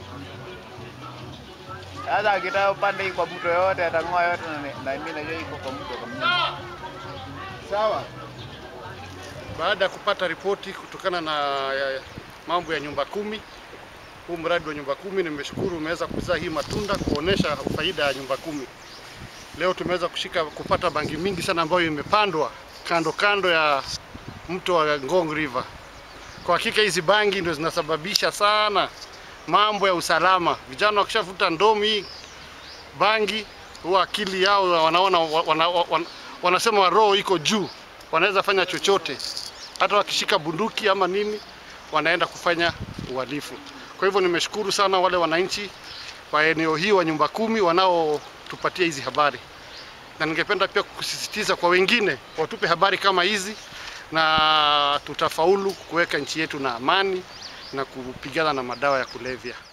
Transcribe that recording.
Sasa akitaka upande kwa mto yote atang'oa yote na mimi najua iko kwa mto kabisa. Sawa. Baada ya kupata ripoti kutokana na mambo ya Nyumba Kumi, huu mradi wa Nyumba Kumi nimeshukuru umeweza kuzaa hii matunda kuonesha faida ya Nyumba Kumi. Leo tumeweza kupata bangi mingi sana ambayo imepandwa kando ya mto wa Ngong River. Kwa hakika hizi bangi ndio zinasababisha sana mambo ya usalama. Vijana wakishavuta ndomi bangi, huwa akili yao wanasema roho iko juu, wanaweza fanya chochote. Hata wakishika bunduki ama nini, wanaenda kufanya uhalifu. Kwa hivyo nimeshukuru sana wale wananchi wa eneo hii wa Nyumba Kumi wanaotupatia hizi habari. Na ningependa pia kusisitiza kwa wengine watupe habari kama hizi, na tutafaulu kuweka nchi yetu na amani na kupigana na madawa ya kulevya.